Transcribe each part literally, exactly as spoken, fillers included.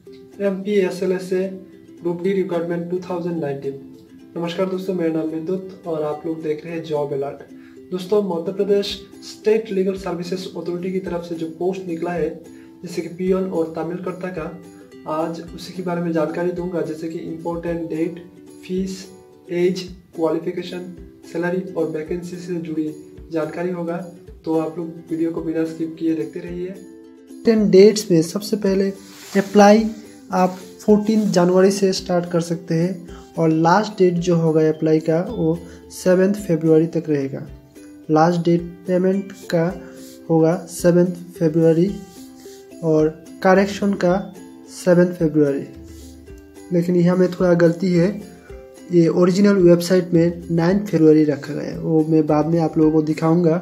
M P S L S A group D requirement two thousand nineteen. नमस्कार दोस्तों, मेरा नाम विद्युत और आप लोग देख रहे हैं जॉब अलर्ट। दोस्तों, Madhya Pradesh state legal services authority की तरफ से जो पोस्ट निकला है जैसे कि पियोन और तामिलकर्ता का, आज उसी के बारे में जानकारी दूंगा। जैसे कि important date, fees, age, qualification, salary और वैकेंसी से जुड़ी जानकारी होगा। तो आप लोग वीडियो को बिना स्किप किए देखते रहिए। टेन डेट्स में सबसे पहले अप्लाई आप चौदह जनवरी से स्टार्ट कर सकते हैं और लास्ट डेट जो होगा अप्लाई का वो सेवन्थ फरवरी तक रहेगा। लास्ट डेट पेमेंट का होगा सेवन्थ फरवरी और करेक्शन का सेवन्थ फरवरी। लेकिन यहाँ में थोड़ा गलती है, ये ओरिजिनल वेबसाइट में नाइन्थ फरवरी रखा गया है, वो मैं बाद में आप लोगों को दिखाऊंगा।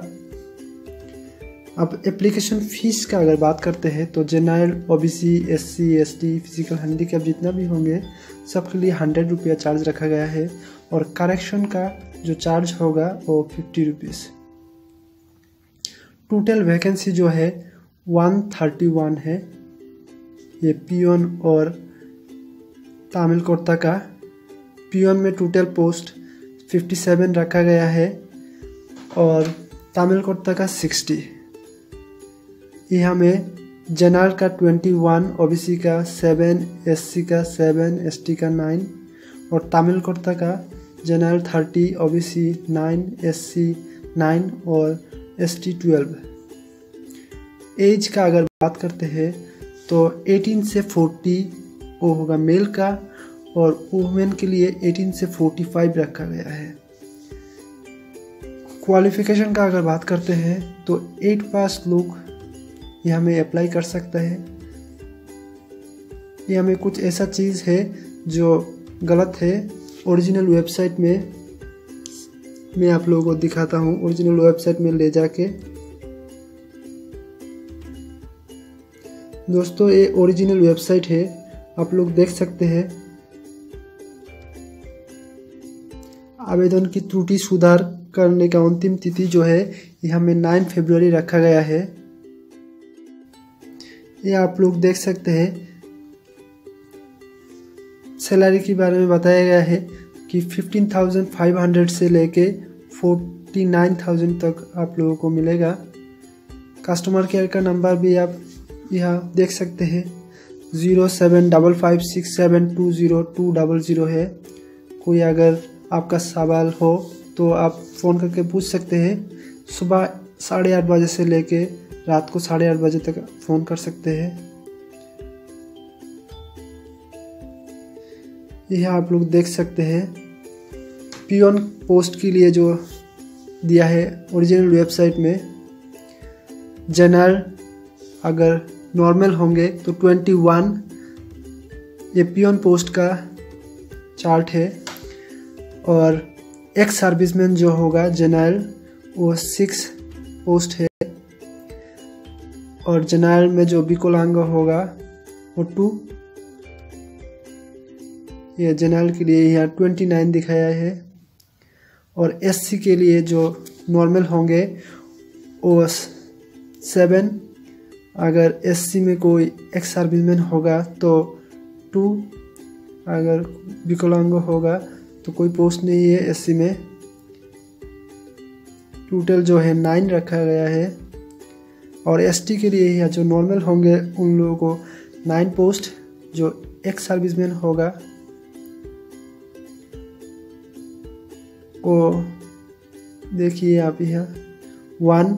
अब एप्लीकेशन फ़ीस का अगर बात करते हैं तो general, OBC, SC, ST, physical handicap जितना भी होंगे सबके लिए हंड्रेड रुपया चार्ज रखा गया है और करेक्शन का जो चार्ज होगा वो फिफ्टी रुपीज़। टोटल वैकेंसी जो है वन थर्टी वन है। ये पियोन और तामिलकर्ता का। पियोन में टोटल पोस्ट फिफ्टी सेवन रखा गया है और तामिलकर्ता का सिक्सटी। यहाँ में जनरल का ट्वेंटी वन, ओबीसी का सेवन, एससी का सेवन, एसटी का नाइन और तामिलकर्ता का general thirty, OBC nine, SC nine और एसटी ट्वेल्व। एज का अगर बात करते हैं तो एटीन से फोर्टी वो होगा मेल का और वुमेन के लिए एटीन से फोर्टी फाइव रखा गया है। क्वालिफिकेशन का अगर बात करते हैं तो एट पास लोग यहाँ में अप्लाई कर सकता है। यहाँ में कुछ ऐसा चीज़ है जो गलत है। ओरिजिनल वेबसाइट में मैं आप लोगों को दिखाता हूँ। ओरिजिनल वेबसाइट में ले जाके दोस्तों, ये ओरिजिनल वेबसाइट है, आप लोग देख सकते हैं। आवेदन की त्रुटि सुधार करने का अंतिम तिथि जो है यहाँ में नाइन फरवरी रखा गया है। ये आप लोग देख सकते हैं। सैलरी के बारे में बताया गया है कि फिफ्टीन थाउजेंड फाइव हंड्रेड से लेके फोर्टी नाइन थाउजेंड तक आप लोगों को मिलेगा। कस्टमर केयर का नंबर भी आप यहाँ देख सकते हैं, zero seven double five six seven two zero two double zero है। कोई अगर आपका सवाल हो तो आप फ़ोन करके पूछ सकते हैं। सुबह साढ़े आठ बजे से लेके रात को साढ़े आठ बजे तक फ़ोन कर सकते हैं। यह आप लोग देख सकते हैं। पियोन पोस्ट के लिए जो दिया है ओरिजिनल वेबसाइट में, जनरल अगर नॉर्मल होंगे तो ट्वेंटी वन ये पियोन पोस्ट का चार्ट है और एक्स सर्विसमैन जो होगा जनरल वो सिक्स पोस्ट है और जनरल में जो विकलांग होगा वो टू। ये जनरल के लिए यहाँ ट्वेंटी नाइन दिखाया है और एससी के लिए जो नॉर्मल होंगे वो सेवन। अगर एससी में कोई एक्स सर्विसमैन होगा तो टू, अगर विकलांग होगा तो कोई पोस्ट नहीं है एससी में। टोटल जो है नाइन रखा गया है और एसटी के लिए या जो नॉर्मल होंगे उन लोगों को नाइन पोस्ट। जो एक्स सर्विसमैन होगा वो देखिए आप यहाँ वन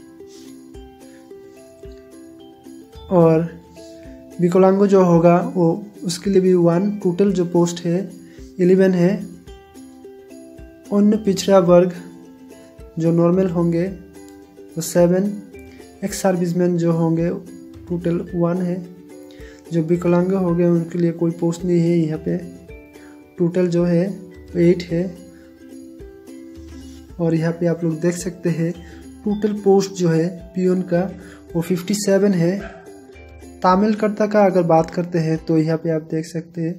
और विकलांग जो होगा वो उसके लिए भी वन। टोटल जो पोस्ट है इलेवन है। अन्य पिछड़ा वर्ग जो नॉर्मल होंगे वो सेवन। एक्स सर्विसमैन जो होंगे टोटल वन है। जो विकलांग हो गए उनके लिए कोई पोस्ट नहीं है यहाँ पे। टोटल जो है एट है और यहाँ पे आप लोग देख सकते हैं टोटल पोस्ट जो है पियोन का वो फिफ्टी सेवन है। तामिलकर्ता का अगर बात करते हैं तो यहाँ पे आप देख सकते हैं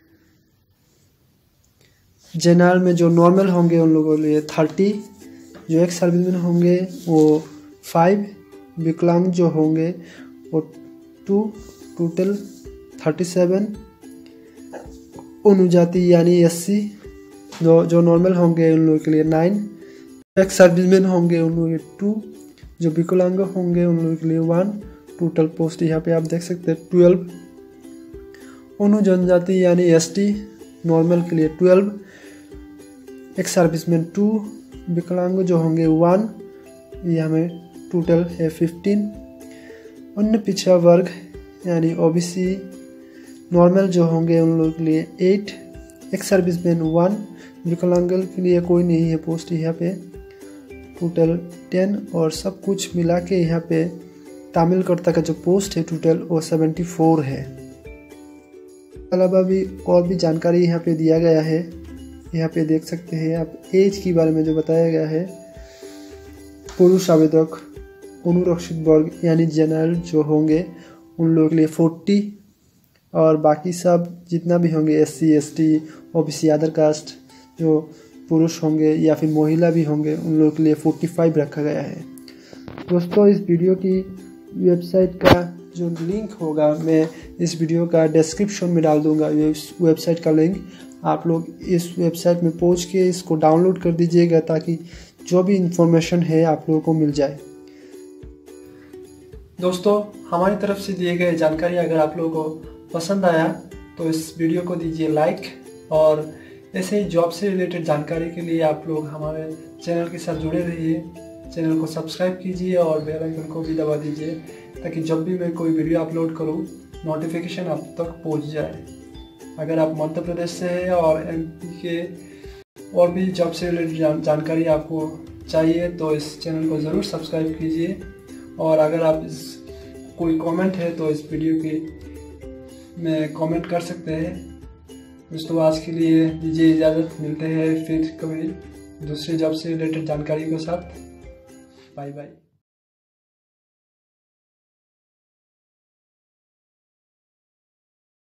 जनरल में जो नॉर्मल होंगे उन लोगों के लिए थर्टी, जो एक सर्विसमैन होंगे वो फाइव, विकलांग जो होंगे वो टू, टोटल थर्टी सेवन, अनुजाति यानी एस सी जो जो नॉर्मल होंगे उन लोगों के लिए नाइन, एक्स सर्विसमैन होंगे उन लोगों के टू, जो विकलांग होंगे उन लोगों के लिए वन। टोटल पोस्ट यहाँ पे आप देख सकते हैं ट्वेल्व। अनु जनजाति यानी एस टी नॉर्मल के लिए ट्वेल्व, एक्स सर्विसमैन टू, विकलांग जो होंगे वन, ये हमें टोटल है फिफ्टीन। अन्य पिछड़ा वर्ग यानी ओबीसी नॉर्मल जो होंगे उन लोगों के लिए एट, एक्स सर्विसमैन वन, विकलांग के लिए कोई नहीं है पोस्ट यहाँ पे, टोटल टेन। और सब कुछ मिला के यहाँ पे तामिलकर्ता का जो पोस्ट है टोटल वो सेवेंटी फोर है। अलावा भी और भी जानकारी यहाँ पे दिया गया है, यहाँ पे देख सकते हैं आप एज के बारे में जो बताया गया है। पुरुष आवेदक अनुरक्षित वर्ग यानी जनरल जो होंगे उन लोगों के लिए फोर्टी, और बाकी सब जितना भी होंगे S C S T O B C other caste जो पुरुष होंगे या फिर महिला भी होंगे उन लोगों के लिए फोर्टी फाइव रखा गया है। दोस्तों इस वीडियो की वेबसाइट का जो लिंक होगा मैं इस वीडियो का डिस्क्रिप्शन में डाल दूंगा, इस वेबसाइट का लिंक। आप लोग इस वेबसाइट में पहुंच के इसको डाउनलोड कर दीजिएगा ताकि जो भी इंफॉर्मेशन है आप लोगों को मिल जाए। दोस्तों हमारी तरफ से दिए गए जानकारी अगर आप लोगों को पसंद आया तो इस वीडियो को दीजिए लाइक, और ऐसे ही जॉब से रिलेटेड जानकारी के लिए आप लोग हमारे चैनल के साथ जुड़े रहिए। चैनल को सब्सक्राइब कीजिए और बेल आइकन को भी दबा दीजिए ताकि जब भी मैं कोई वीडियो अपलोड करूं नोटिफिकेशन आप तक पहुंच जाए। अगर आप मध्य प्रदेश से हैं और एमपी के और भी जॉब से रिलेटेड जानकारी आपको चाहिए तो इस चैनल को ज़रूर सब्सक्राइब कीजिए। और अगर आप इस कोई कमेंट है तो इस वीडियो के में कमेंट कर सकते हैं। दोस्तों आज के लिए दीजिए इजाज़त, मिलते हैं फिर कभी दूसरे जॉब से रिलेटेड जानकारी के साथ। Bye bye.